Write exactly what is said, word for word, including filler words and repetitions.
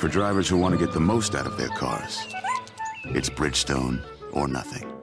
For drivers who want to get the most out of their cars, it's Bridgestone or nothing.